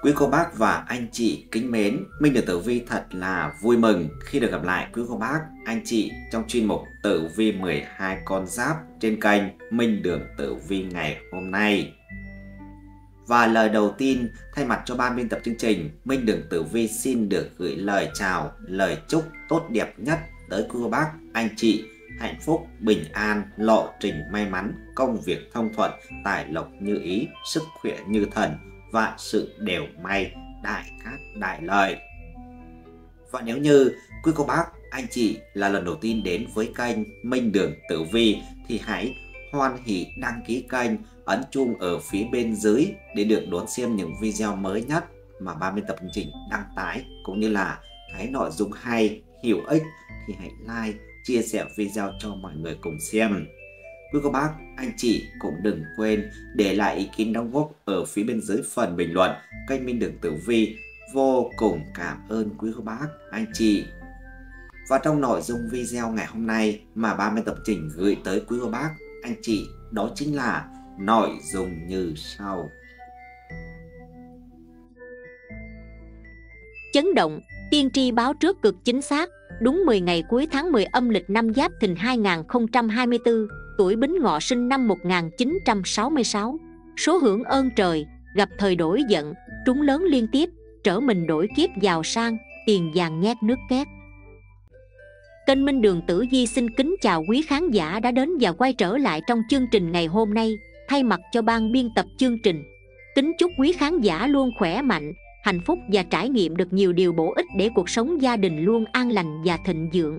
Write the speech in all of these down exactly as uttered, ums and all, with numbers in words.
Quý cô bác và anh chị kính mến, Minh được Tử Vi thật là vui mừng khi được gặp lại quý cô bác, anh chị trong chuyên mục Tử Vi mười hai con giáp trên kênh Minh Đường Tử Vi ngày hôm nay. Và lời đầu tiên, thay mặt cho ban biên tập chương trình, Minh Đường Tử Vi xin được gửi lời chào, lời chúc tốt đẹp nhất tới quý cô bác, anh chị hạnh phúc, bình an, lộ trình may mắn, công việc thông thuận, tài lộc như ý, sức khỏe như thần, vạn sự đều may, đại cát đại lợi. Và nếu như quý cô bác, anh chị là lần đầu tiên đến với kênh Minh Đường Tử Vi thì hãy hoan hỉ đăng ký kênh, ấn chuông ở phía bên dưới để được đón xem những video mới nhất mà ban biên tập chương trình đăng tải, cũng như là thấy nội dung hay, hữu ích thì hãy like, chia sẻ video cho mọi người cùng xem. Quý cô bác, anh chị cũng đừng quên để lại ý kiến đóng góp ở phía bên dưới phần bình luận kênh Minh Đường Tử Vi. Vô cùng cảm ơn quý cô bác, anh chị. Và trong nội dung video ngày hôm nay mà ban biên tập trình gửi tới quý cô bác, anh chị, đó chính là nội dung như sau. Chấn động, tiên tri báo trước cực chính xác, đúng mười ngày cuối tháng mười âm lịch năm Giáp Thìn hai nghìn không trăm hai mươi tư, tuổi Bính Ngọ, sinh năm một nghìn chín trăm sáu mươi sáu. Số hưởng ơn trời, gặp thời đổi giận, trúng lớn liên tiếp, trở mình đổi kiếp giàu sang, tiền vàng nhét nước két. Kênh Minh Đường Tử Vi xin kính chào quý khán giả đã đến và quay trở lại trong chương trình ngày hôm nay. Thay mặt cho ban biên tập chương trình, kính chúc quý khán giả luôn khỏe mạnh, hạnh phúc và trải nghiệm được nhiều điều bổ ích để cuộc sống gia đình luôn an lành và thịnh vượng.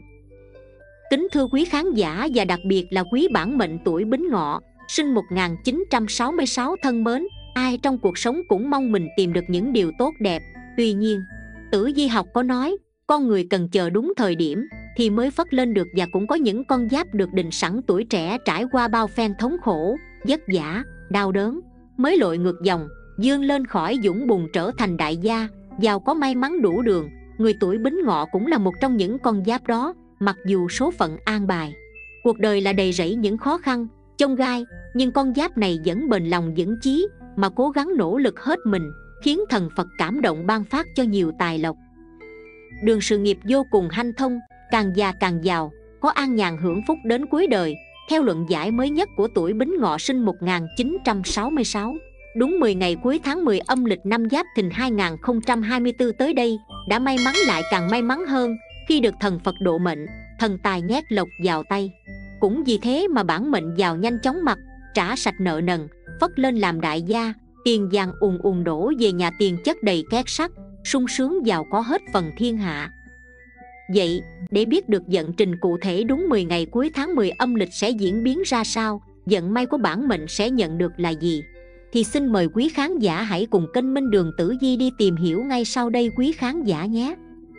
Kính thưa quý khán giả và đặc biệt là quý bản mệnh tuổi Bính Ngọ, sinh một nghìn chín trăm sáu mươi sáu thân mến, ai trong cuộc sống cũng mong mình tìm được những điều tốt đẹp. Tuy nhiên, Tử Vi học có nói, con người cần chờ đúng thời điểm thì mới phất lên được, và cũng có những con giáp được định sẵn tuổi trẻ trải qua bao phen thống khổ, vất vả, đau đớn, mới lội ngược dòng, vươn lên khỏi vũng bùn trở thành đại gia, giàu có may mắn đủ đường. Người tuổi Bính Ngọ cũng là một trong những con giáp đó. Mặc dù số phận an bài, cuộc đời là đầy rẫy những khó khăn, chông gai, nhưng con giáp này vẫn bền lòng vững chí mà cố gắng nỗ lực hết mình, khiến thần Phật cảm động ban phát cho nhiều tài lộc. Đường sự nghiệp vô cùng hanh thông, càng già càng giàu, có an nhàn hưởng phúc đến cuối đời. Theo luận giải mới nhất của tuổi Bính Ngọ, sinh một nghìn chín trăm sáu mươi sáu, đúng mười ngày cuối tháng mười âm lịch năm Giáp Thìn hai nghìn không trăm hai mươi tư tới đây, đã may mắn lại càng may mắn hơn khi được thần Phật độ mệnh, thần tài nhét lộc vào tay. Cũng vì thế mà bản mệnh giàu nhanh chóng mặt, trả sạch nợ nần, phất lên làm đại gia, tiền vàng ùn ùn đổ về nhà, tiền chất đầy két sắt, sung sướng giàu có hết phần thiên hạ. Vậy, để biết được vận trình cụ thể đúng mười ngày cuối tháng mười âm lịch sẽ diễn biến ra sao, vận may của bản mệnh sẽ nhận được là gì, thì xin mời quý khán giả hãy cùng kênh Minh Đường Tử Vi đi tìm hiểu ngay sau đây quý khán giả nhé.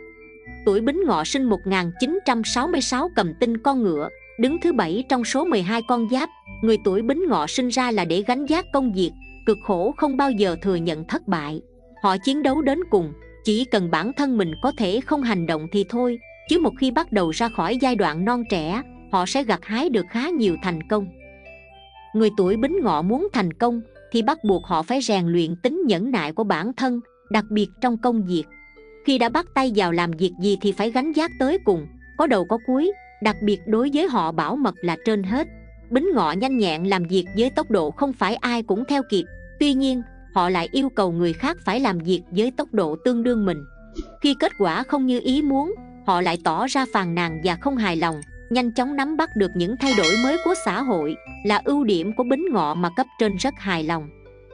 Tuổi Bính Ngọ, sinh một nghìn chín trăm sáu mươi sáu, cầm tinh con ngựa, đứng thứ bảy trong số mười hai con giáp. Người tuổi Bính Ngọ sinh ra là để gánh vác công việc, cực khổ, không bao giờ thừa nhận thất bại. Họ chiến đấu đến cùng, chỉ cần bản thân mình có thể không hành động thì thôi, chứ một khi bắt đầu ra khỏi giai đoạn non trẻ, họ sẽ gặt hái được khá nhiều thành công. Người tuổi Bính Ngọ muốn thành công thì bắt buộc họ phải rèn luyện tính nhẫn nại của bản thân, đặc biệt trong công việc. Khi đã bắt tay vào làm việc gì thì phải gánh vác tới cùng, có đầu có cuối, đặc biệt đối với họ bảo mật là trên hết. Bính Ngọ nhanh nhẹn làm việc với tốc độ không phải ai cũng theo kịp, tuy nhiên họ lại yêu cầu người khác phải làm việc với tốc độ tương đương mình. Khi kết quả không như ý muốn, họ lại tỏ ra phàn nàn và không hài lòng. Nhanh chóng nắm bắt được những thay đổi mới của xã hội là ưu điểm của Bính Ngọ mà cấp trên rất hài lòng.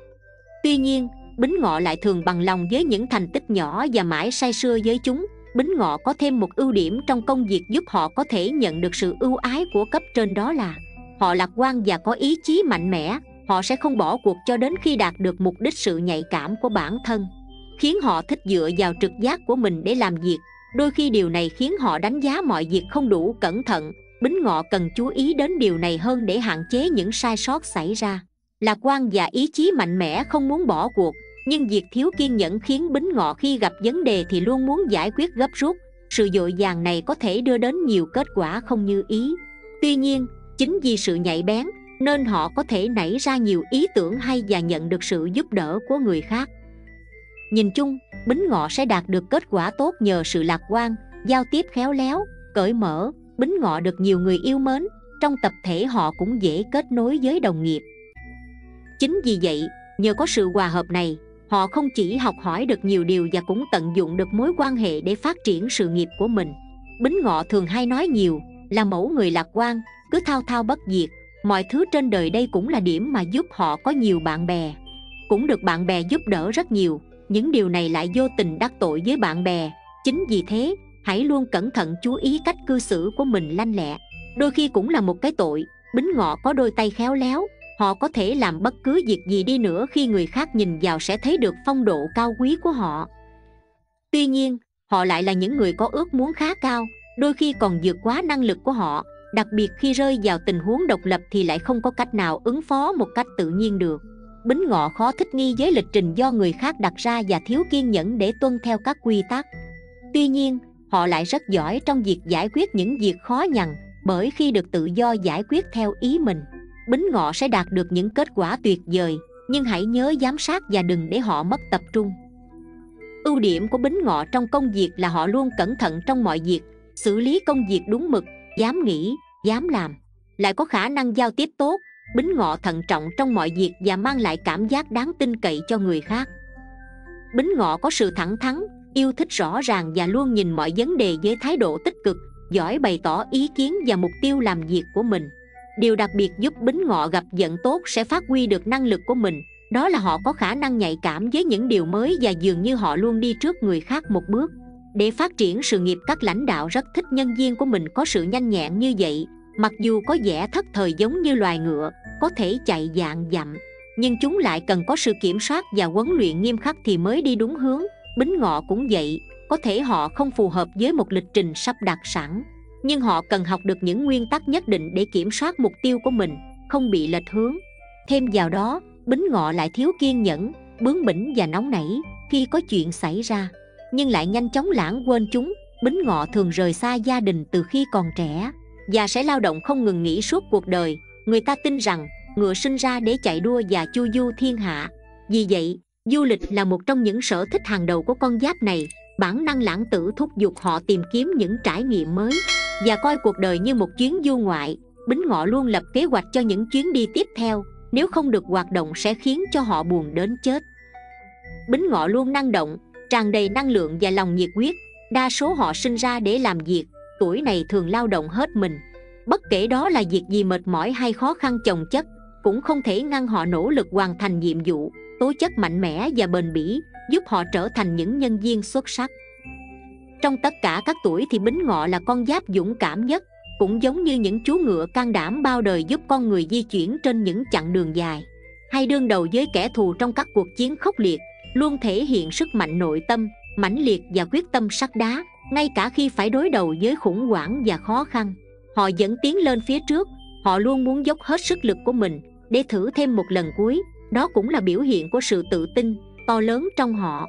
Tuy nhiên, Bính Ngọ lại thường bằng lòng với những thành tích nhỏ và mãi say sưa với chúng. Bính Ngọ có thêm một ưu điểm trong công việc giúp họ có thể nhận được sự ưu ái của cấp trên, đó là họ lạc quan và có ý chí mạnh mẽ. Họ sẽ không bỏ cuộc cho đến khi đạt được mục đích. Sự nhạy cảm của bản thân khiến họ thích dựa vào trực giác của mình để làm việc. Đôi khi điều này khiến họ đánh giá mọi việc không đủ cẩn thận. Bính Ngọ cần chú ý đến điều này hơn để hạn chế những sai sót xảy ra. Lạc quan và ý chí mạnh mẽ, không muốn bỏ cuộc, nhưng việc thiếu kiên nhẫn khiến Bính Ngọ khi gặp vấn đề thì luôn muốn giải quyết gấp rút. Sự vội vàng này có thể đưa đến nhiều kết quả không như ý. Tuy nhiên, chính vì sự nhạy bén nên họ có thể nảy ra nhiều ý tưởng hay và nhận được sự giúp đỡ của người khác. Nhìn chung, Bính Ngọ sẽ đạt được kết quả tốt nhờ sự lạc quan, giao tiếp khéo léo, cởi mở. Bính Ngọ được nhiều người yêu mến, trong tập thể họ cũng dễ kết nối với đồng nghiệp. Chính vì vậy, nhờ có sự hòa hợp này, họ không chỉ học hỏi được nhiều điều và cũng tận dụng được mối quan hệ để phát triển sự nghiệp của mình. Bính Ngọ thường hay nói nhiều, là mẫu người lạc quan, cứ thao thao bất diệt. Mọi thứ trên đời đây cũng là điểm mà giúp họ có nhiều bạn bè, cũng được bạn bè giúp đỡ rất nhiều. Những điều này lại vô tình đắc tội với bạn bè. Chính vì thế, hãy luôn cẩn thận chú ý cách cư xử của mình lanh lẹ. Đôi khi cũng là một cái tội. Bính Ngọ có đôi tay khéo léo, họ có thể làm bất cứ việc gì đi nữa, khi người khác nhìn vào sẽ thấy được phong độ cao quý của họ. Tuy nhiên, họ lại là những người có ước muốn khá cao, đôi khi còn vượt quá năng lực của họ. Đặc biệt khi rơi vào tình huống độc lập thì lại không có cách nào ứng phó một cách tự nhiên được. Bính Ngọ khó thích nghi với lịch trình do người khác đặt ra và thiếu kiên nhẫn để tuân theo các quy tắc. Tuy nhiên, họ lại rất giỏi trong việc giải quyết những việc khó nhằn, bởi khi được tự do giải quyết theo ý mình, Bính Ngọ sẽ đạt được những kết quả tuyệt vời. Nhưng hãy nhớ giám sát và đừng để họ mất tập trung. Ưu điểm của Bính Ngọ trong công việc là họ luôn cẩn thận trong mọi việc, xử lý công việc đúng mực, dám nghĩ, dám làm, lại có khả năng giao tiếp tốt. Bính Ngọ thận trọng trong mọi việc và mang lại cảm giác đáng tin cậy cho người khác. Bính Ngọ có sự thẳng thắn, yêu thích rõ ràng và luôn nhìn mọi vấn đề với thái độ tích cực, giỏi bày tỏ ý kiến và mục tiêu làm việc của mình. Điều đặc biệt giúp Bính Ngọ gặp vận tốt sẽ phát huy được năng lực của mình, đó là họ có khả năng nhạy cảm với những điều mới và dường như họ luôn đi trước người khác một bước. Để phát triển sự nghiệp, các lãnh đạo rất thích nhân viên của mình có sự nhanh nhẹn như vậy. Mặc dù có vẻ thất thời giống như loài ngựa, có thể chạy vạn dặm, nhưng chúng lại cần có sự kiểm soát và huấn luyện nghiêm khắc thì mới đi đúng hướng. Bính Ngọ cũng vậy, có thể họ không phù hợp với một lịch trình sắp đặt sẵn, nhưng họ cần học được những nguyên tắc nhất định để kiểm soát mục tiêu của mình, không bị lệch hướng. Thêm vào đó, Bính Ngọ lại thiếu kiên nhẫn, bướng bỉnh và nóng nảy khi có chuyện xảy ra, nhưng lại nhanh chóng lãng quên chúng. Bính Ngọ thường rời xa gia đình từ khi còn trẻ và sẽ lao động không ngừng nghỉ suốt cuộc đời. Người ta tin rằng ngựa sinh ra để chạy đua và chu du thiên hạ. Vì vậy, du lịch là một trong những sở thích hàng đầu của con giáp này. Bản năng lãng tử thúc giục họ tìm kiếm những trải nghiệm mới và coi cuộc đời như một chuyến du ngoại. Bính Ngọ luôn lập kế hoạch cho những chuyến đi tiếp theo, nếu không được hoạt động sẽ khiến cho họ buồn đến chết. Bính Ngọ luôn năng động, tràn đầy năng lượng và lòng nhiệt huyết. Đa số họ sinh ra để làm việc, tuổi này thường lao động hết mình. Bất kể đó là việc gì mệt mỏi hay khó khăn chồng chất, cũng không thể ngăn họ nỗ lực hoàn thành nhiệm vụ. Tố chất mạnh mẽ và bền bỉ giúp họ trở thành những nhân viên xuất sắc. Trong tất cả các tuổi thì Bính Ngọ là con giáp dũng cảm nhất, cũng giống như những chú ngựa can đảm bao đời giúp con người di chuyển trên những chặng đường dài, hay đương đầu với kẻ thù trong các cuộc chiến khốc liệt, luôn thể hiện sức mạnh nội tâm, mãnh liệt và quyết tâm sắt đá. Ngay cả khi phải đối đầu với khủng hoảng và khó khăn, họ vẫn tiến lên phía trước. Họ luôn muốn dốc hết sức lực của mình để thử thêm một lần cuối. Đó cũng là biểu hiện của sự tự tin to lớn trong họ.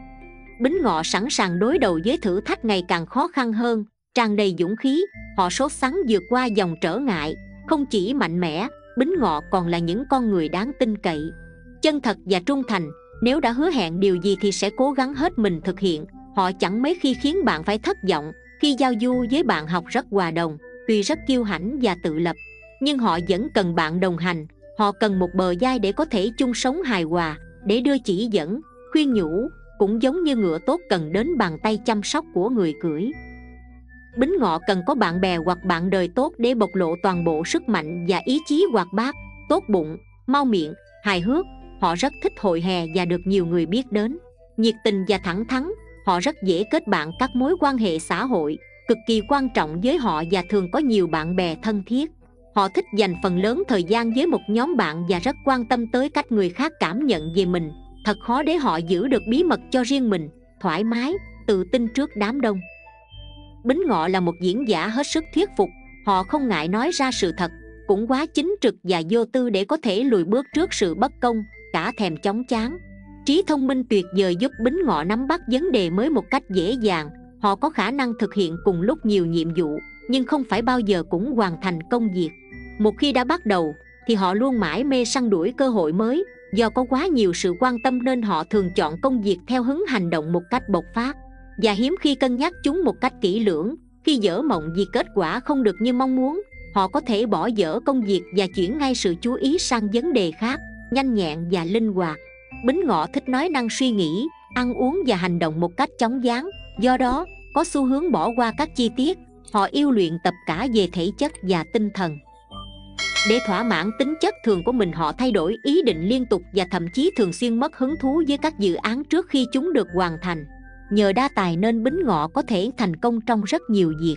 Bính Ngọ sẵn sàng đối đầu với thử thách ngày càng khó khăn hơn, tràn đầy dũng khí. Họ sốt sắng vượt qua dòng trở ngại. Không chỉ mạnh mẽ, Bính Ngọ còn là những con người đáng tin cậy, chân thật và trung thành. Nếu đã hứa hẹn điều gì thì sẽ cố gắng hết mình thực hiện. Họ chẳng mấy khi khiến bạn phải thất vọng. Khi giao du với bạn học rất hòa đồng, tuy rất kiêu hãnh và tự lập, nhưng họ vẫn cần bạn đồng hành. Họ cần một bờ vai để có thể chung sống hài hòa, để đưa chỉ dẫn, khuyên nhủ, cũng giống như ngựa tốt cần đến bàn tay chăm sóc của người cưỡi. Bính Ngọ cần có bạn bè hoặc bạn đời tốt để bộc lộ toàn bộ sức mạnh và ý chí hoạt bát, tốt bụng, mau miệng, hài hước. Họ rất thích hội hè và được nhiều người biết đến. Nhiệt tình và thẳng thắn, họ rất dễ kết bạn. Các mối quan hệ xã hội cực kỳ quan trọng với họ và thường có nhiều bạn bè thân thiết. Họ thích dành phần lớn thời gian với một nhóm bạn và rất quan tâm tới cách người khác cảm nhận về mình. Thật khó để họ giữ được bí mật cho riêng mình, thoải mái, tự tin trước đám đông. Bính Ngọ là một diễn giả hết sức thuyết phục. Họ không ngại nói ra sự thật, cũng quá chính trực và vô tư để có thể lùi bước trước sự bất công, cả thèm chóng chán. Trí thông minh tuyệt vời giúp Bính Ngọ nắm bắt vấn đề mới một cách dễ dàng. Họ có khả năng thực hiện cùng lúc nhiều nhiệm vụ, nhưng không phải bao giờ cũng hoàn thành công việc. Một khi đã bắt đầu thì họ luôn mải mê săn đuổi cơ hội mới, Do có quá nhiều sự quan tâm nên họ thường chọn công việc theo hứng hành động một cách bộc phát, và hiếm khi cân nhắc chúng một cách kỹ lưỡng. Khi dở mộng vì kết quả không được như mong muốn, họ có thể bỏ dở công việc và chuyển ngay sự chú ý sang vấn đề khác, nhanh nhẹn và linh hoạt. Bính Ngọ thích nói năng suy nghĩ, ăn uống và hành động một cách chóng váng, do đó có xu hướng bỏ qua các chi tiết. Họ yêu luyện tập cả về thể chất và tinh thần. Để thỏa mãn tính chất thường của mình, họ thay đổi ý định liên tục và thậm chí thường xuyên mất hứng thú với các dự án trước khi chúng được hoàn thành. Nhờ đa tài nên Bính Ngọ có thể thành công trong rất nhiều việc.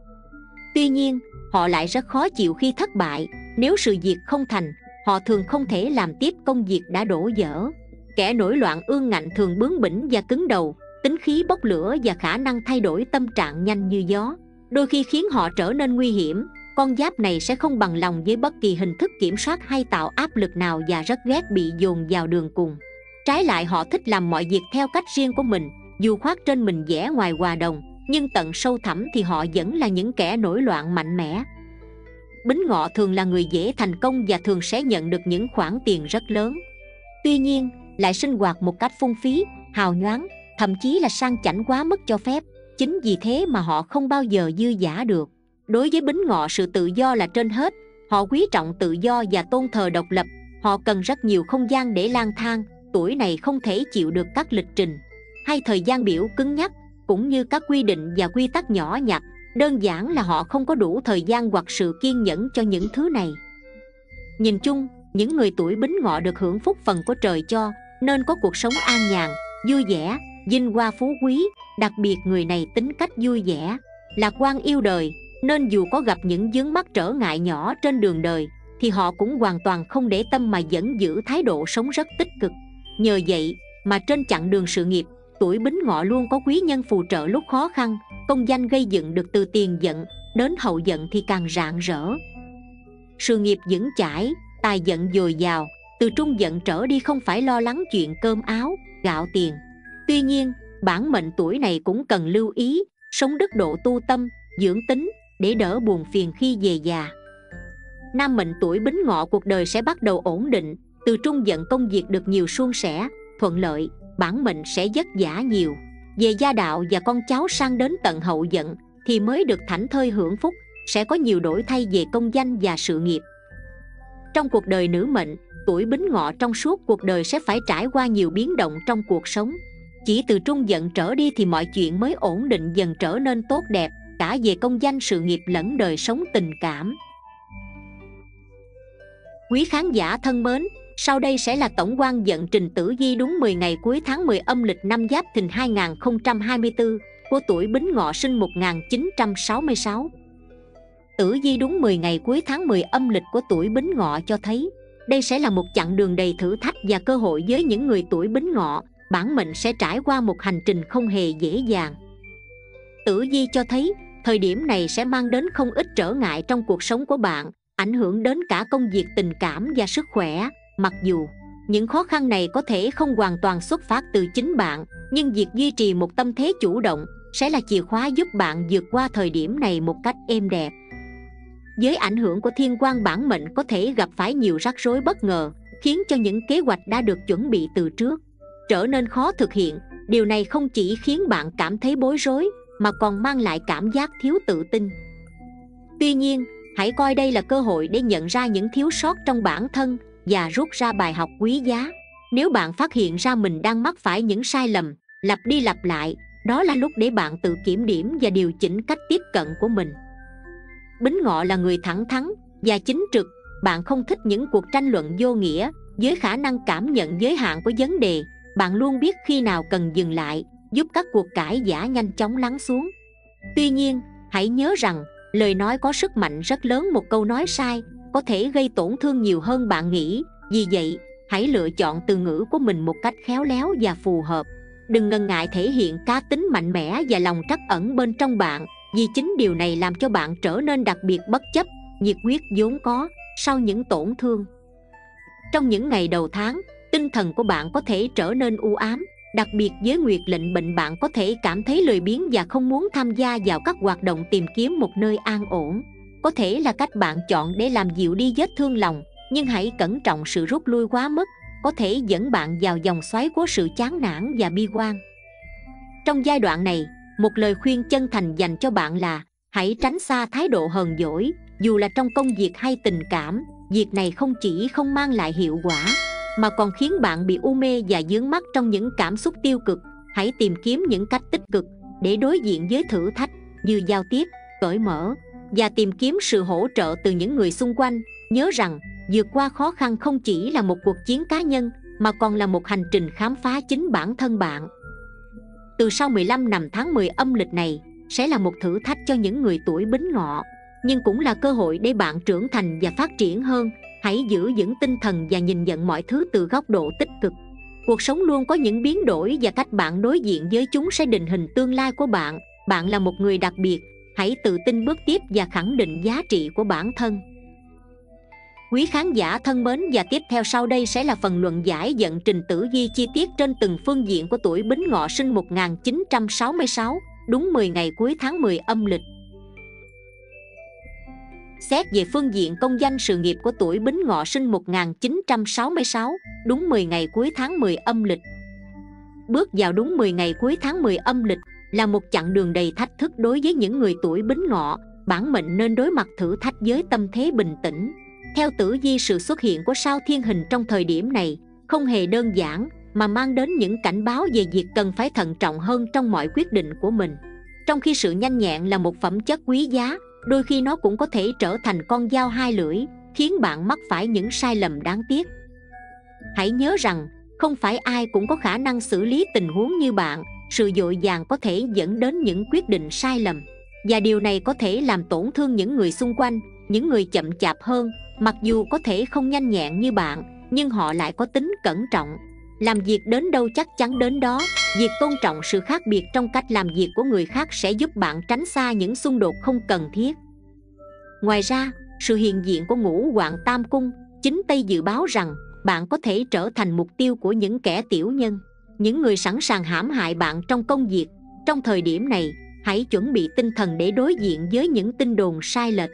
Tuy nhiên, họ lại rất khó chịu khi thất bại. Nếu sự việc không thành, họ thường không thể làm tiếp công việc đã đổ dở. Kẻ nổi loạn ương ngạnh thường bướng bỉnh và cứng đầu, tính khí bốc lửa và khả năng thay đổi tâm trạng nhanh như gió, đôi khi khiến họ trở nên nguy hiểm. Con giáp này sẽ không bằng lòng với bất kỳ hình thức kiểm soát hay tạo áp lực nào và rất ghét bị dồn vào đường cùng. Trái lại, họ thích làm mọi việc theo cách riêng của mình, dù khoác trên mình vẻ ngoài hòa đồng, nhưng tận sâu thẳm thì họ vẫn là những kẻ nổi loạn mạnh mẽ. Bính Ngọ thường là người dễ thành công và thường sẽ nhận được những khoản tiền rất lớn. Tuy nhiên, lại sinh hoạt một cách phung phí, hào nhoáng, thậm chí là sang chảnh quá mức cho phép. Chính vì thế mà họ không bao giờ dư dả được. Đối với Bính Ngọ, sự tự do là trên hết. Họ quý trọng tự do và tôn thờ độc lập. Họ cần rất nhiều không gian để lang thang. Tuổi này không thể chịu được các lịch trình hay thời gian biểu cứng nhắc, cũng như các quy định và quy tắc nhỏ nhặt. Đơn giản là họ không có đủ thời gian hoặc sự kiên nhẫn cho những thứ này. Nhìn chung, những người tuổi Bính Ngọ được hưởng phúc phần của trời cho, nên có cuộc sống an nhàn, vui vẻ, vinh hoa phú quý. Đặc biệt người này tính cách vui vẻ, lạc quan, yêu đời, nên dù có gặp những vướng mắc trở ngại nhỏ trên đường đời thì họ cũng hoàn toàn không để tâm mà vẫn giữ thái độ sống rất tích cực. Nhờ vậy mà trên chặng đường sự nghiệp, tuổi Bính Ngọ luôn có quý nhân phù trợ lúc khó khăn. Công danh gây dựng được từ tiền vận, đến hậu vận thì càng rạng rỡ. Sự nghiệp vững chãi, tài vận dồi dào. Từ trung vận trở đi không phải lo lắng chuyện cơm áo, gạo tiền. Tuy nhiên, bản mệnh tuổi này cũng cần lưu ý, sống đức độ, tu tâm, dưỡng tính để đỡ buồn phiền khi về già. Nam mệnh tuổi Bính Ngọ cuộc đời sẽ bắt đầu ổn định. Từ trung vận công việc được nhiều suôn sẻ, thuận lợi. Bản mệnh sẽ vất vả nhiều. Về gia đạo và con cháu sang đến tận hậu vận thì mới được thảnh thơi hưởng phúc, sẽ có nhiều đổi thay về công danh và sự nghiệp. Trong cuộc đời nữ mệnh, tuổi Bính Ngọ trong suốt cuộc đời sẽ phải trải qua nhiều biến động trong cuộc sống. Chỉ từ trung vận trở đi thì mọi chuyện mới ổn định dần, trở nên tốt đẹp, cả về công danh sự nghiệp lẫn đời sống tình cảm. Quý khán giả thân mến, sau đây sẽ là tổng quan vận trình tử vi đúng mười ngày cuối tháng mười âm lịch năm Giáp Thìn hai nghìn không trăm hai mươi tư của tuổi Bính Ngọ sinh một nghìn chín trăm sáu mươi sáu. Tử vi đúng mười ngày cuối tháng mười âm lịch của tuổi Bính Ngọ cho thấy đây sẽ là một chặng đường đầy thử thách và cơ hội với những người tuổi Bính Ngọ. Bản mệnh sẽ trải qua một hành trình không hề dễ dàng. Tử vi cho thấy thời điểm này sẽ mang đến không ít trở ngại trong cuộc sống của bạn, ảnh hưởng đến cả công việc, tình cảm và sức khỏe. Mặc dù những khó khăn này có thể không hoàn toàn xuất phát từ chính bạn, nhưng việc duy trì một tâm thế chủ động sẽ là chìa khóa giúp bạn vượt qua thời điểm này một cách êm đẹp. Với ảnh hưởng của thiên quan, bản mệnh có thể gặp phải nhiều rắc rối bất ngờ, khiến cho những kế hoạch đã được chuẩn bị từ trước trở nên khó thực hiện. Điều này không chỉ khiến bạn cảm thấy bối rối mà còn mang lại cảm giác thiếu tự tin. Tuy nhiên, hãy coi đây là cơ hội để nhận ra những thiếu sót trong bản thân và rút ra bài học quý giá. Nếu bạn phát hiện ra mình đang mắc phải những sai lầm lặp đi lặp lại, đó là lúc để bạn tự kiểm điểm và điều chỉnh cách tiếp cận của mình. Bính Ngọ là người thẳng thắn và chính trực. Bạn không thích những cuộc tranh luận vô nghĩa. Với khả năng cảm nhận giới hạn của vấn đề, bạn luôn biết khi nào cần dừng lại, giúp các cuộc cãi vã nhanh chóng lắng xuống. Tuy nhiên, hãy nhớ rằng lời nói có sức mạnh rất lớn. Một câu nói sai có thể gây tổn thương nhiều hơn bạn nghĩ. Vì vậy, hãy lựa chọn từ ngữ của mình một cách khéo léo và phù hợp. Đừng ngần ngại thể hiện cá tính mạnh mẽ và lòng trắc ẩn bên trong bạn, vì chính điều này làm cho bạn trở nên đặc biệt, bất chấp nhiệt huyết vốn có sau những tổn thương. Trong những ngày đầu tháng, tinh thần của bạn có thể trở nên u ám. Đặc biệt với nguyệt lệnh bệnh, bạn có thể cảm thấy lười biếng và không muốn tham gia vào các hoạt động tìm kiếm một nơi an ổn. Có thể là cách bạn chọn để làm dịu đi vết thương lòng, nhưng hãy cẩn trọng sự rút lui quá mức, có thể dẫn bạn vào vòng xoáy của sự chán nản và bi quan. Trong giai đoạn này, một lời khuyên chân thành dành cho bạn là hãy tránh xa thái độ hờn dỗi. Dù là trong công việc hay tình cảm, việc này không chỉ không mang lại hiệu quả mà còn khiến bạn bị u mê và vướng mắc trong những cảm xúc tiêu cực. Hãy tìm kiếm những cách tích cực để đối diện với thử thách, như giao tiếp, cởi mở và tìm kiếm sự hỗ trợ từ những người xung quanh. Nhớ rằng, vượt qua khó khăn không chỉ là một cuộc chiến cá nhân mà còn là một hành trình khám phá chính bản thân bạn. Từ sau mười lăm năm tháng mười âm lịch này sẽ là một thử thách cho những người tuổi Bính Ngọ, nhưng cũng là cơ hội để bạn trưởng thành và phát triển hơn. Hãy giữ vững tinh thần và nhìn nhận mọi thứ từ góc độ tích cực. Cuộc sống luôn có những biến đổi và cách bạn đối diện với chúng sẽ định hình tương lai của bạn. Bạn là một người đặc biệt, hãy tự tin bước tiếp và khẳng định giá trị của bản thân. Quý khán giả thân mến, và tiếp theo sau đây sẽ là phần luận giải vận trình tử vi chi tiết trên từng phương diện của tuổi Bính Ngọ sinh một nghìn chín trăm sáu mươi sáu, đúng mười ngày cuối tháng mười âm lịch. Xét về phương diện công danh sự nghiệp của tuổi Bính Ngọ sinh một nghìn chín trăm sáu mươi sáu, đúng mười ngày cuối tháng mười âm lịch. Bước vào đúng mười ngày cuối tháng mười âm lịch là một chặng đường đầy thách thức đối với những người tuổi Bính Ngọ. Bản mệnh nên đối mặt thử thách với tâm thế bình tĩnh. Theo tử vi, sự xuất hiện của sao Thiên Hình trong thời điểm này không hề đơn giản mà mang đến những cảnh báo về việc cần phải thận trọng hơn trong mọi quyết định của mình. Trong khi sự nhanh nhẹn là một phẩm chất quý giá, đôi khi nó cũng có thể trở thành con dao hai lưỡi, khiến bạn mắc phải những sai lầm đáng tiếc. Hãy nhớ rằng, không phải ai cũng có khả năng xử lý tình huống như bạn. Sự vội vàng có thể dẫn đến những quyết định sai lầm, và điều này có thể làm tổn thương những người xung quanh. Những người chậm chạp hơn, mặc dù có thể không nhanh nhẹn như bạn, nhưng họ lại có tính cẩn trọng. Làm việc đến đâu chắc chắn đến đó. Việc tôn trọng sự khác biệt trong cách làm việc của người khác sẽ giúp bạn tránh xa những xung đột không cần thiết. Ngoài ra, sự hiện diện của ngũ hoàng tam cung chính Tây dự báo rằng bạn có thể trở thành mục tiêu của những kẻ tiểu nhân, những người sẵn sàng hãm hại bạn trong công việc. Trong thời điểm này, hãy chuẩn bị tinh thần để đối diện với những tin đồn sai lệch.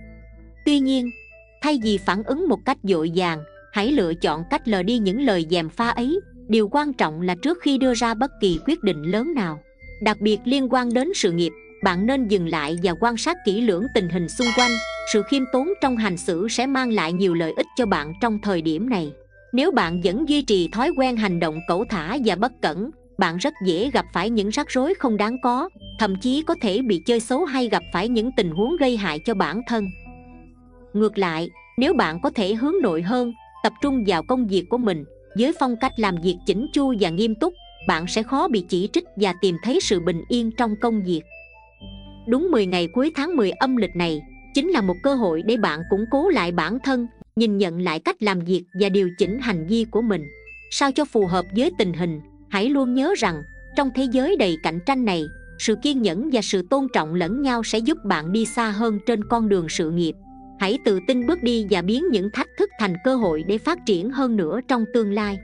Tuy nhiên, thay vì phản ứng một cách vội vàng, hãy lựa chọn cách lờ đi những lời gièm pha ấy. Điều quan trọng là trước khi đưa ra bất kỳ quyết định lớn nào, đặc biệt liên quan đến sự nghiệp, bạn nên dừng lại và quan sát kỹ lưỡng tình hình xung quanh. Sự khiêm tốn trong hành xử sẽ mang lại nhiều lợi ích cho bạn trong thời điểm này. Nếu bạn vẫn duy trì thói quen hành động cẩu thả và bất cẩn, bạn rất dễ gặp phải những rắc rối không đáng có, thậm chí có thể bị chơi xấu hay gặp phải những tình huống gây hại cho bản thân. Ngược lại, nếu bạn có thể hướng nội hơn, tập trung vào công việc của mình với phong cách làm việc chỉnh chu và nghiêm túc, bạn sẽ khó bị chỉ trích và tìm thấy sự bình yên trong công việc. Đúng mười ngày cuối tháng mười âm lịch này chính là một cơ hội để bạn củng cố lại bản thân, nhìn nhận lại cách làm việc và điều chỉnh hành vi của mình sao cho phù hợp với tình hình. Hãy luôn nhớ rằng, trong thế giới đầy cạnh tranh này, sự kiên nhẫn và sự tôn trọng lẫn nhau sẽ giúp bạn đi xa hơn trên con đường sự nghiệp. Hãy tự tin bước đi và biến những thách thức thành cơ hội để phát triển hơn nữa trong tương lai.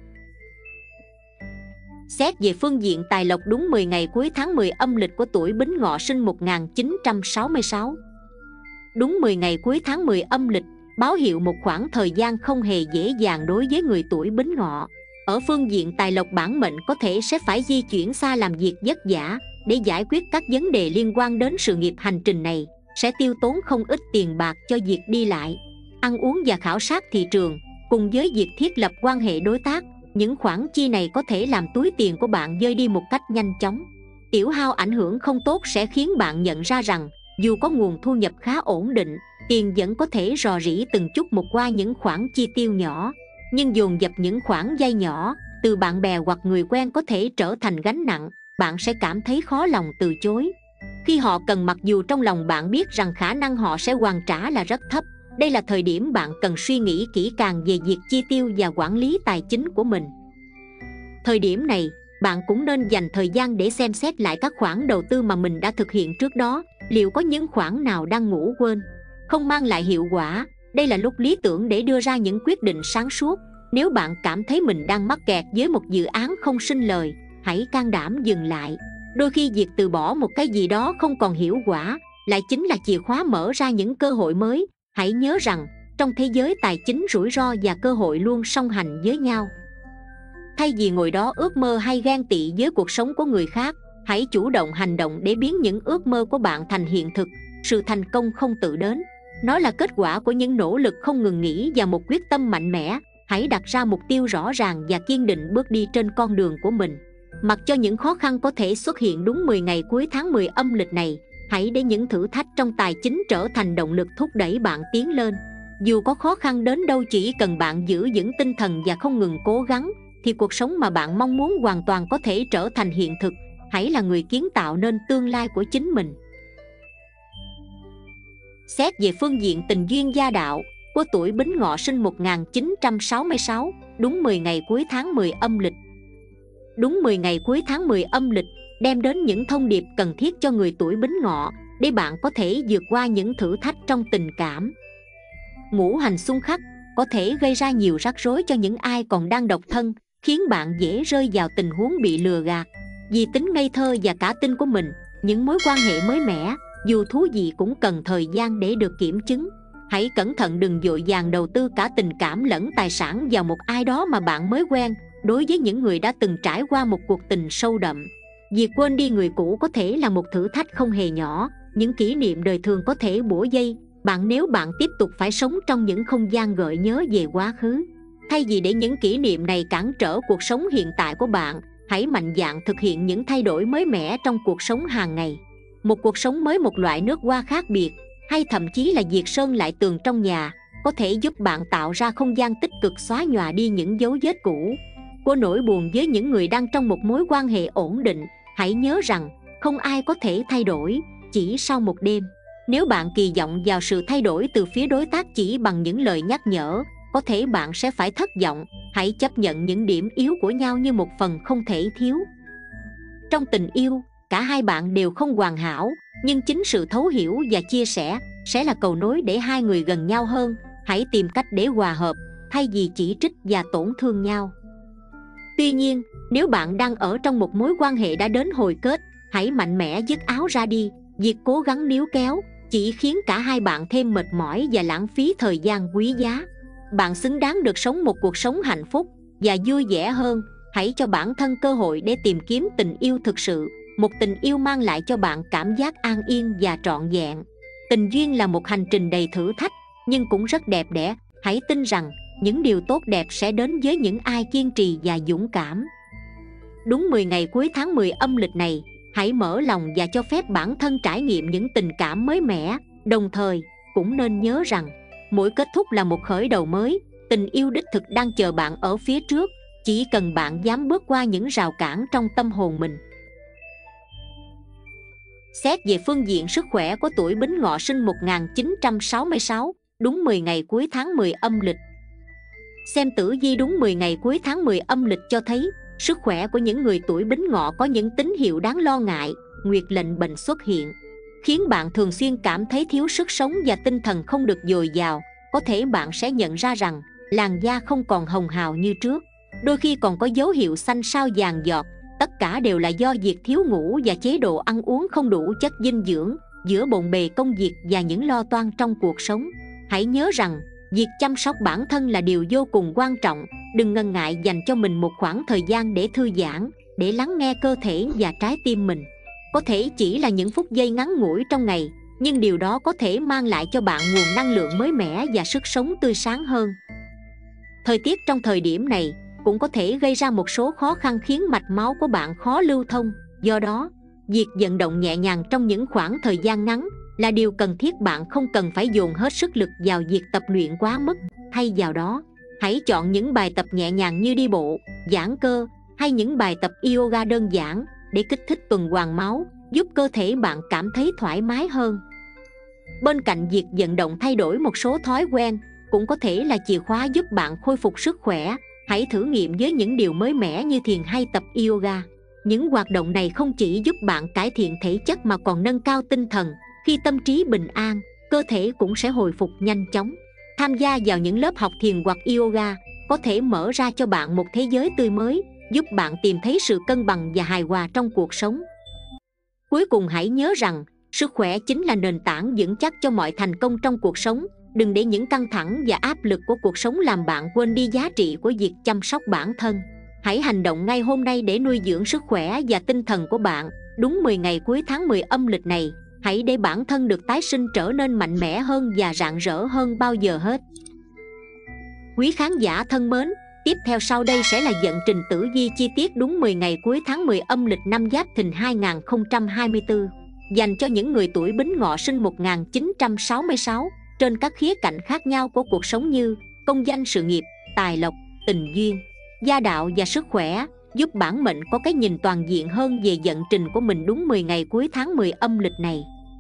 Xét về phương diện tài lộc, đúng mười ngày cuối tháng mười âm lịch của tuổi Bính Ngọ sinh một nghìn chín trăm sáu mươi sáu. Đúng mười ngày cuối tháng mười âm lịch báo hiệu một khoảng thời gian không hề dễ dàng đối với người tuổi Bính Ngọ. Ở phương diện tài lộc, bản mệnh có thể sẽ phải di chuyển xa làm việc vất vả để giải quyết các vấn đề liên quan đến sự nghiệp. Hành trình này sẽ tiêu tốn không ít tiền bạc cho việc đi lại, ăn uống và khảo sát thị trường. Cùng với việc thiết lập quan hệ đối tác, những khoản chi này có thể làm túi tiền của bạn dơi đi một cách nhanh chóng. Tiểu hao ảnh hưởng không tốt sẽ khiến bạn nhận ra rằng, dù có nguồn thu nhập khá ổn định, tiền vẫn có thể rò rỉ từng chút một qua những khoản chi tiêu nhỏ. Nhưng dồn dập những khoản vay nhỏ từ bạn bè hoặc người quen có thể trở thành gánh nặng. Bạn sẽ cảm thấy khó lòng từ chối khi họ cần, mặc dù trong lòng bạn biết rằng khả năng họ sẽ hoàn trả là rất thấp. Đây là thời điểm bạn cần suy nghĩ kỹ càng về việc chi tiêu và quản lý tài chính của mình. Thời điểm này, bạn cũng nên dành thời gian để xem xét lại các khoản đầu tư mà mình đã thực hiện trước đó. Liệu có những khoản nào đang ngủ quên, không mang lại hiệu quả? Đây là lúc lý tưởng để đưa ra những quyết định sáng suốt. Nếu bạn cảm thấy mình đang mắc kẹt với một dự án không sinh lời, hãy can đảm dừng lại. Đôi khi việc từ bỏ một cái gì đó không còn hiệu quả lại chính là chìa khóa mở ra những cơ hội mới. Hãy nhớ rằng, Trong thế giới tài chính, rủi ro và cơ hội luôn song hành với nhau. Thay vì ngồi đó ước mơ hay ghen tị với cuộc sống của người khác, hãy chủ động hành động để biến những ước mơ của bạn thành hiện thực. Sự thành công không tự đến, nó là kết quả của những nỗ lực không ngừng nghỉ và một quyết tâm mạnh mẽ. Hãy đặt ra mục tiêu rõ ràng và kiên định bước đi trên con đường của mình. Mặc cho những khó khăn có thể xuất hiện đúng mười ngày cuối tháng mười âm lịch này, hãy để những thử thách trong tài chính trở thành động lực thúc đẩy bạn tiến lên. Dù có khó khăn đến đâu, chỉ cần bạn giữ vững tinh thần và không ngừng cố gắng, thì cuộc sống mà bạn mong muốn hoàn toàn có thể trở thành hiện thực. Hãy là người kiến tạo nên tương lai của chính mình. Xét về phương diện tình duyên gia đạo của tuổi Bính Ngọ sinh một nghìn chín trăm sáu mươi sáu, đúng mười ngày cuối tháng mười âm lịch. Đúng mười ngày cuối tháng mười âm lịch đem đến những thông điệp cần thiết cho người tuổi Bính Ngọ để bạn có thể vượt qua những thử thách trong tình cảm. Ngũ hành xung khắc có thể gây ra nhiều rắc rối cho những ai còn đang độc thân, khiến bạn dễ rơi vào tình huống bị lừa gạt. Vì tính ngây thơ và cả tin của mình, những mối quan hệ mới mẻ, dù thú vị cũng cần thời gian để được kiểm chứng. Hãy cẩn thận, đừng vội vàng đầu tư cả tình cảm lẫn tài sản vào một ai đó mà bạn mới quen. Đối với những người đã từng trải qua một cuộc tình sâu đậm, việc quên đi người cũ có thể là một thử thách không hề nhỏ. Những kỷ niệm đời thường có thể bủa vây bạn nếu bạn tiếp tục phải sống trong những không gian gợi nhớ về quá khứ. Thay vì để những kỷ niệm này cản trở cuộc sống hiện tại của bạn, hãy mạnh dạn thực hiện những thay đổi mới mẻ trong cuộc sống hàng ngày. Một cuộc sống mới, một loại nước hoa khác biệt, hay thậm chí là việc sơn lại tường trong nhà, có thể giúp bạn tạo ra không gian tích cực, xóa nhòa đi những dấu vết cũ của nỗi buồn. Với những người đang trong một mối quan hệ ổn định, hãy nhớ rằng không ai có thể thay đổi chỉ sau một đêm. Nếu bạn kỳ vọng vào sự thay đổi từ phía đối tác chỉ bằng những lời nhắc nhở, có thể bạn sẽ phải thất vọng. Hãy chấp nhận những điểm yếu của nhau như một phần không thể thiếu. Trong tình yêu, cả hai bạn đều không hoàn hảo, nhưng chính sự thấu hiểu và chia sẻ sẽ là cầu nối để hai người gần nhau hơn. Hãy tìm cách để hòa hợp thay vì chỉ trích và tổn thương nhau. Tuy nhiên, nếu bạn đang ở trong một mối quan hệ đã đến hồi kết, hãy mạnh mẽ dứt áo ra đi. Việc cố gắng níu kéo chỉ khiến cả hai bạn thêm mệt mỏi và lãng phí thời gian quý giá. Bạn xứng đáng được sống một cuộc sống hạnh phúc và vui vẻ hơn. Hãy cho bản thân cơ hội để tìm kiếm tình yêu thực sự, một tình yêu mang lại cho bạn cảm giác an yên và trọn vẹn. Tình duyên là một hành trình đầy thử thách, nhưng cũng rất đẹp đẽ. Hãy tin rằng những điều tốt đẹp sẽ đến với những ai kiên trì và dũng cảm. Đúng mười ngày cuối tháng mười âm lịch này, hãy mở lòng và cho phép bản thân trải nghiệm những tình cảm mới mẻ. Đồng thời, cũng nên nhớ rằng mỗi kết thúc là một khởi đầu mới. Tình yêu đích thực đang chờ bạn ở phía trước, chỉ cần bạn dám bước qua những rào cản trong tâm hồn mình. Xét về phương diện sức khỏe của tuổi Bính Ngọ sinh một nghìn chín trăm sáu mươi sáu, đúng mười ngày cuối tháng mười âm lịch. Xem tử vi đúng mười ngày cuối tháng mười âm lịch cho thấy sức khỏe của những người tuổi Bính Ngọ có những tín hiệu đáng lo ngại. Nguyệt lệnh bệnh xuất hiện, khiến bạn thường xuyên cảm thấy thiếu sức sống và tinh thần không được dồi dào. Có thể bạn sẽ nhận ra rằng làn da không còn hồng hào như trước, đôi khi còn có dấu hiệu xanh xao vàng giọt. Tất cả đều là do việc thiếu ngủ và chế độ ăn uống không đủ chất dinh dưỡng, giữa bộn bề công việc và những lo toan trong cuộc sống. Hãy nhớ rằng việc chăm sóc bản thân là điều vô cùng quan trọng. Đừng ngần ngại dành cho mình một khoảng thời gian để thư giãn, để lắng nghe cơ thể và trái tim mình. Có thể chỉ là những phút giây ngắn ngủi trong ngày, nhưng điều đó có thể mang lại cho bạn nguồn năng lượng mới mẻ và sức sống tươi sáng hơn. Thời tiết trong thời điểm này cũng có thể gây ra một số khó khăn, khiến mạch máu của bạn khó lưu thông. Do đó, việc vận động nhẹ nhàng trong những khoảng thời gian ngắn là điều cần thiết. Bạn không cần phải dồn hết sức lực vào việc tập luyện quá mức. Thay vào đó, hãy chọn những bài tập nhẹ nhàng như đi bộ, giãn cơ hay những bài tập yoga đơn giản để kích thích tuần hoàn máu, giúp cơ thể bạn cảm thấy thoải mái hơn. Bên cạnh việc vận động, thay đổi một số thói quen cũng có thể là chìa khóa giúp bạn khôi phục sức khỏe. Hãy thử nghiệm với những điều mới mẻ như thiền hay tập yoga. Những hoạt động này không chỉ giúp bạn cải thiện thể chất mà còn nâng cao tinh thần. Khi tâm trí bình an, cơ thể cũng sẽ hồi phục nhanh chóng. Tham gia vào những lớp học thiền hoặc yoga có thể mở ra cho bạn một thế giới tươi mới, giúp bạn tìm thấy sự cân bằng và hài hòa trong cuộc sống. Cuối cùng, hãy nhớ rằng sức khỏe chính là nền tảng vững chắc cho mọi thành công trong cuộc sống. Đừng để những căng thẳng và áp lực của cuộc sống làm bạn quên đi giá trị của việc chăm sóc bản thân. Hãy hành động ngay hôm nay để nuôi dưỡng sức khỏe và tinh thần của bạn. Đúng mười ngày cuối tháng mười âm lịch này, hãy để bản thân được tái sinh trở nên mạnh mẽ hơn và rạng rỡ hơn bao giờ hết. Quý khán giả thân mến, tiếp theo sau đây sẽ là vận trình tử vi chi tiết đúng mười ngày cuối tháng mười âm lịch năm Giáp Thìn hai nghìn không trăm hai mươi tư, dành cho những người tuổi Bính Ngọ sinh một nghìn chín trăm sáu mươi sáu, trên các khía cạnh khác nhau của cuộc sống như công danh sự nghiệp, tài lộc, tình duyên, gia đạo và sức khỏe, giúp bản mệnh có cái nhìn toàn diện hơn về vận trình của mình đúng mười ngày cuối tháng mười âm lịch này.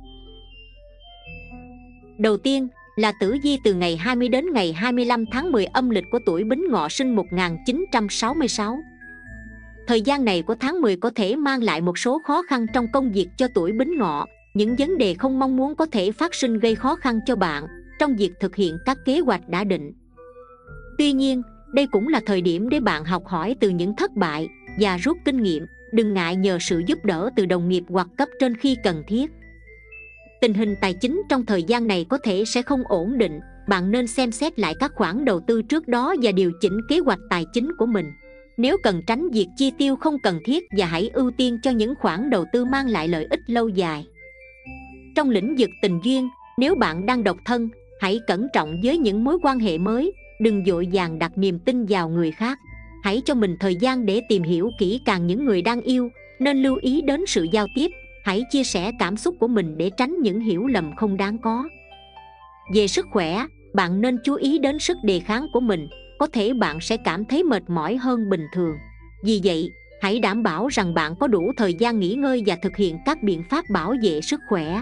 Đầu tiên là tử vi từ ngày hai mươi đến ngày hai mươi lăm tháng mười âm lịch của tuổi Bính Ngọ sinh một nghìn chín trăm sáu mươi sáu. Thời gian này của tháng mười có thể mang lại một số khó khăn trong công việc cho tuổi Bính Ngọ. Những vấn đề không mong muốn có thể phát sinh gây khó khăn cho bạn trong việc thực hiện các kế hoạch đã định. Tuy nhiên, đây cũng là thời điểm để bạn học hỏi từ những thất bại và rút kinh nghiệm. Đừng ngại nhờ sự giúp đỡ từ đồng nghiệp hoặc cấp trên khi cần thiết. Tình hình tài chính trong thời gian này có thể sẽ không ổn định. Bạn nên xem xét lại các khoản đầu tư trước đó và điều chỉnh kế hoạch tài chính của mình. Nếu cần tránh việc chi tiêu không cần thiết, và hãy ưu tiên cho những khoản đầu tư mang lại lợi ích lâu dài. Trong lĩnh vực tình duyên, nếu bạn đang độc thân, hãy cẩn trọng với những mối quan hệ mới. Đừng vội vàng đặt niềm tin vào người khác. Hãy cho mình thời gian để tìm hiểu kỹ càng những người đang yêu. Nên lưu ý đến sự giao tiếp. Hãy chia sẻ cảm xúc của mình để tránh những hiểu lầm không đáng có. Về sức khỏe, bạn nên chú ý đến sức đề kháng của mình. Có thể bạn sẽ cảm thấy mệt mỏi hơn bình thường. Vì vậy, hãy đảm bảo rằng bạn có đủ thời gian nghỉ ngơi và thực hiện các biện pháp bảo vệ sức khỏe.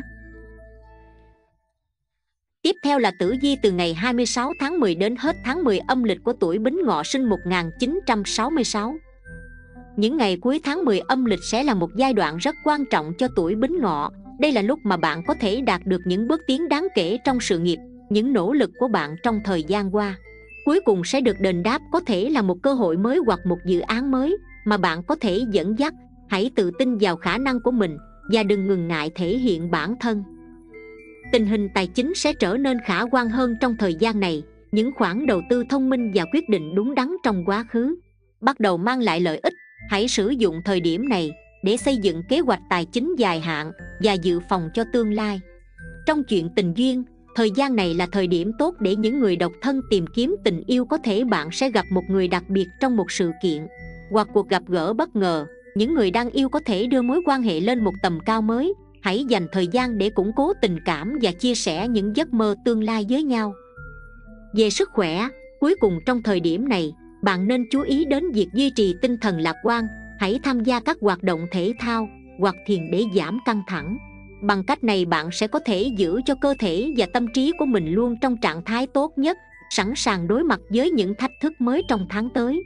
Tiếp theo là tử vi từ ngày hai mươi sáu tháng mười đến hết tháng mười âm lịch của tuổi Bính Ngọ sinh một nghìn chín trăm sáu mươi sáu. Những ngày cuối tháng mười âm lịch sẽ là một giai đoạn rất quan trọng cho tuổi Bính Ngọ. Đây là lúc mà bạn có thể đạt được những bước tiến đáng kể trong sự nghiệp. Những nỗ lực của bạn trong thời gian qua cuối cùng sẽ được đền đáp, có thể là một cơ hội mới hoặc một dự án mới mà bạn có thể dẫn dắt. Hãy tự tin vào khả năng của mình và đừng ngần ngại thể hiện bản thân. Tình hình tài chính sẽ trở nên khả quan hơn trong thời gian này. Những khoản đầu tư thông minh và quyết định đúng đắn trong quá khứ bắt đầu mang lại lợi ích. Hãy sử dụng thời điểm này để xây dựng kế hoạch tài chính dài hạn và dự phòng cho tương lai. Trong chuyện tình duyên, thời gian này là thời điểm tốt để những người độc thân tìm kiếm tình yêu. Có thể bạn sẽ gặp một người đặc biệt trong một sự kiện hoặc cuộc gặp gỡ bất ngờ. Những người đang yêu có thể đưa mối quan hệ lên một tầm cao mới. Hãy dành thời gian để củng cố tình cảm và chia sẻ những giấc mơ tương lai với nhau. Về sức khỏe, cuối cùng trong thời điểm này, bạn nên chú ý đến việc duy trì tinh thần lạc quan. Hãy tham gia các hoạt động thể thao hoặc thiền để giảm căng thẳng. Bằng cách này bạn sẽ có thể giữ cho cơ thể và tâm trí của mình luôn trong trạng thái tốt nhất, sẵn sàng đối mặt với những thách thức mới trong tháng tới.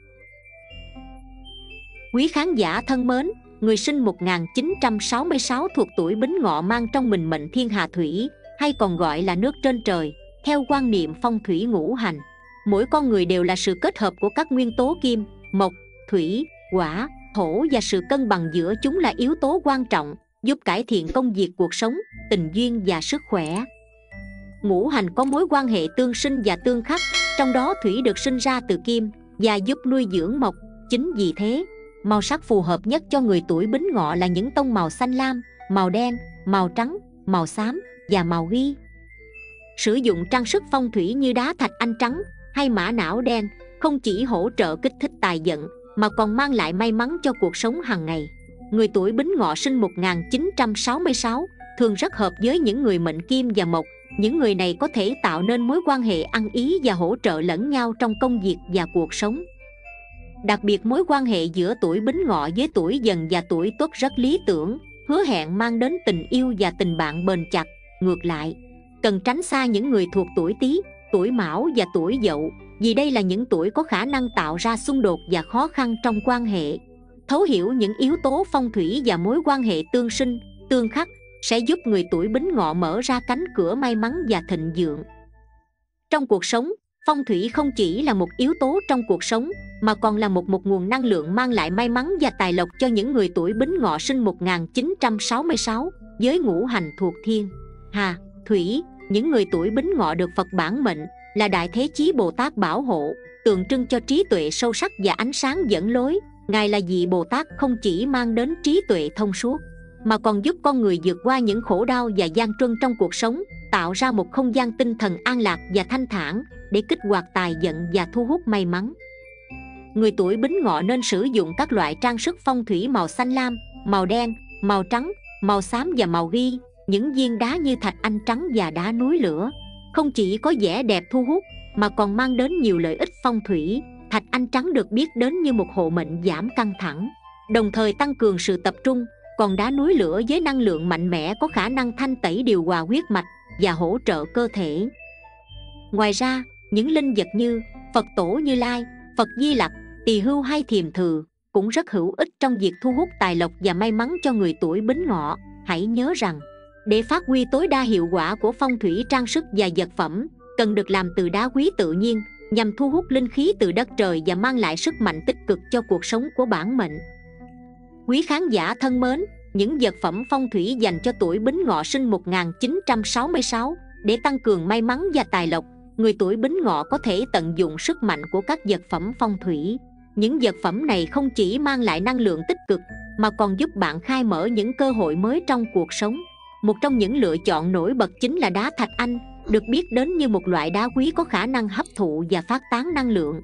Quý khán giả thân mến, người sinh một nghìn chín trăm sáu mươi sáu thuộc tuổi Bính Ngọ mang trong mình mệnh thiên hà thủy, hay còn gọi là nước trên trời. Theo quan niệm phong thủy ngũ hành, mỗi con người đều là sự kết hợp của các nguyên tố kim, mộc, thủy, hỏa, thổ, và sự cân bằng giữa chúng là yếu tố quan trọng giúp cải thiện công việc, cuộc sống, tình duyên và sức khỏe. Ngũ hành có mối quan hệ tương sinh và tương khắc, trong đó thủy được sinh ra từ kim và giúp nuôi dưỡng mộc. Chính vì thế, màu sắc phù hợp nhất cho người tuổi Bính Ngọ là những tông màu xanh lam, màu đen, màu trắng, màu xám và màu ghi. Sử dụng trang sức phong thủy như đá thạch anh trắng hay mã não đen không chỉ hỗ trợ kích thích tài vận mà còn mang lại may mắn cho cuộc sống hàng ngày. Người tuổi Bính Ngọ sinh một nghìn chín trăm sáu mươi sáu thường rất hợp với những người mệnh kim và mộc. Những người này có thể tạo nên mối quan hệ ăn ý và hỗ trợ lẫn nhau trong công việc và cuộc sống. Đặc biệt, mối quan hệ giữa tuổi Bính Ngọ với tuổi Dần và tuổi Tuất rất lý tưởng, hứa hẹn mang đến tình yêu và tình bạn bền chặt. Ngược lại, cần tránh xa những người thuộc tuổi Tý, tuổi Mão và tuổi Dậu, vì đây là những tuổi có khả năng tạo ra xung đột và khó khăn trong quan hệ. Thấu hiểu những yếu tố phong thủy và mối quan hệ tương sinh, tương khắc sẽ giúp người tuổi Bính Ngọ mở ra cánh cửa may mắn và thịnh vượng. Trong cuộc sống, phong thủy không chỉ là một yếu tố trong cuộc sống mà còn là một, một nguồn năng lượng mang lại may mắn và tài lộc cho những người tuổi Bính Ngọ sinh một nghìn chín trăm sáu mươi sáu với ngũ hành thuộc thiên, hà, thủy, những người tuổi Bính Ngọ được Phật bản mệnh là Đại Thế Chí Bồ Tát bảo hộ, tượng trưng cho trí tuệ sâu sắc và ánh sáng dẫn lối. Ngài là vị Bồ Tát không chỉ mang đến trí tuệ thông suốt, mà còn giúp con người vượt qua những khổ đau và gian truân trong cuộc sống, tạo ra một không gian tinh thần an lạc và thanh thản để kích hoạt tài vận và thu hút may mắn. Người tuổi Bính Ngọ nên sử dụng các loại trang sức phong thủy màu xanh lam, màu đen, màu trắng, màu xám và màu ghi. Những viên đá như thạch anh trắng và đá núi lửa không chỉ có vẻ đẹp thu hút mà còn mang đến nhiều lợi ích phong thủy. Thạch anh trắng được biết đến như một hộ mệnh giảm căng thẳng, đồng thời tăng cường sự tập trung, còn đá núi lửa với năng lượng mạnh mẽ có khả năng thanh tẩy điều hòa huyết mạch và hỗ trợ cơ thể. Ngoài ra, những linh vật như Phật Tổ Như Lai, Phật Di Lặc, Tỳ Hưu hay Thiềm Thừ cũng rất hữu ích trong việc thu hút tài lộc và may mắn cho người tuổi Bính Ngọ. Hãy nhớ rằng, để phát huy tối đa hiệu quả của phong thủy trang sức và vật phẩm, cần được làm từ đá quý tự nhiên, nhằm thu hút linh khí từ đất trời và mang lại sức mạnh tích cực cho cuộc sống của bản mệnh. Quý khán giả thân mến, những vật phẩm phong thủy dành cho tuổi Bính Ngọ sinh một nghìn chín trăm sáu mươi sáu để tăng cường may mắn và tài lộc. Người tuổi Bính Ngọ có thể tận dụng sức mạnh của các vật phẩm phong thủy. Những vật phẩm này không chỉ mang lại năng lượng tích cực mà còn giúp bạn khai mở những cơ hội mới trong cuộc sống. Một trong những lựa chọn nổi bật chính là đá thạch anh, được biết đến như một loại đá quý có khả năng hấp thụ và phát tán năng lượng.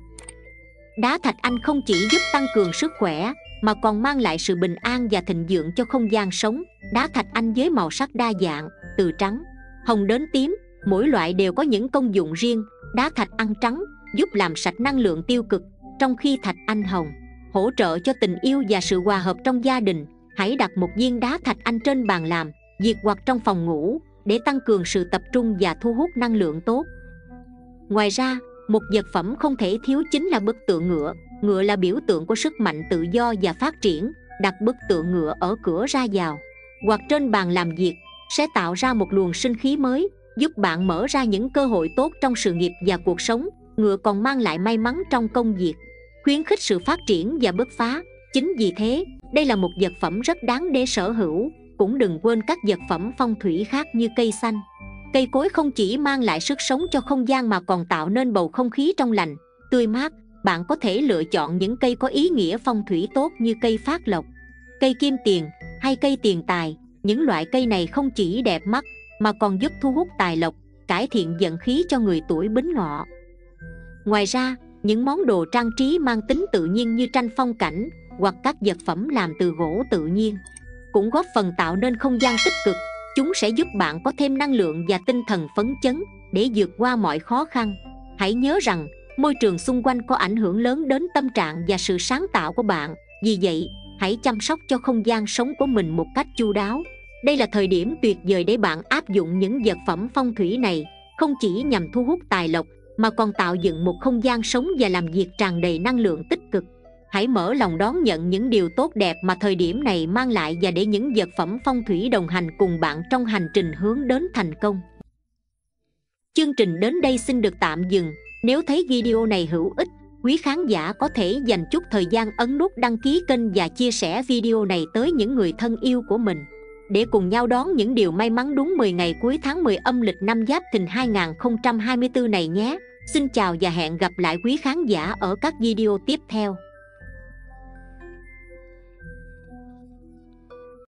Đá thạch anh không chỉ giúp tăng cường sức khỏe mà còn mang lại sự bình an và thịnh vượng cho không gian sống. Đá thạch anh với màu sắc đa dạng, từ trắng, hồng đến tím, mỗi loại đều có những công dụng riêng. Đá thạch anh trắng giúp làm sạch năng lượng tiêu cực, trong khi thạch anh hồng hỗ trợ cho tình yêu và sự hòa hợp trong gia đình. Hãy đặt một viên đá thạch anh trên bàn làm việc hoặc trong phòng ngủ để tăng cường sự tập trung và thu hút năng lượng tốt. Ngoài ra, một vật phẩm không thể thiếu chính là bức tượng ngựa. Ngựa là biểu tượng của sức mạnh tự do và phát triển. Đặt bức tượng ngựa ở cửa ra vào hoặc trên bàn làm việc sẽ tạo ra một luồng sinh khí mới, giúp bạn mở ra những cơ hội tốt trong sự nghiệp và cuộc sống. Ngựa còn mang lại may mắn trong công việc, khuyến khích sự phát triển và bứt phá. Chính vì thế, đây là một vật phẩm rất đáng để sở hữu. Cũng đừng quên các vật phẩm phong thủy khác như cây xanh. Cây cối không chỉ mang lại sức sống cho không gian mà còn tạo nên bầu không khí trong lành, tươi mát. Bạn có thể lựa chọn những cây có ý nghĩa phong thủy tốt như cây phát lộc, cây kim tiền hay cây tiền tài. Những loại cây này không chỉ đẹp mắt mà còn giúp thu hút tài lộc, cải thiện vận khí cho người tuổi Bính Ngọ. Ngoài ra, những món đồ trang trí mang tính tự nhiên như tranh phong cảnh hoặc các vật phẩm làm từ gỗ tự nhiên cũng góp phần tạo nên không gian tích cực. Chúng sẽ giúp bạn có thêm năng lượng và tinh thần phấn chấn để vượt qua mọi khó khăn. Hãy nhớ rằng, môi trường xung quanh có ảnh hưởng lớn đến tâm trạng và sự sáng tạo của bạn. Vì vậy, hãy chăm sóc cho không gian sống của mình một cách chu đáo. Đây là thời điểm tuyệt vời để bạn áp dụng những vật phẩm phong thủy này, không chỉ nhằm thu hút tài lộc mà còn tạo dựng một không gian sống và làm việc tràn đầy năng lượng tích cực. Hãy mở lòng đón nhận những điều tốt đẹp mà thời điểm này mang lại và để những vật phẩm phong thủy đồng hành cùng bạn trong hành trình hướng đến thành công. Chương trình đến đây xin được tạm dừng. Nếu thấy video này hữu ích, quý khán giả có thể dành chút thời gian ấn nút đăng ký kênh và chia sẻ video này tới những người thân yêu của mình, để cùng nhau đón những điều may mắn đúng mười ngày cuối tháng mười âm lịch năm Giáp Thìn hai nghìn không trăm hai mươi tư này nhé. Xin chào và hẹn gặp lại quý khán giả ở các video tiếp theo.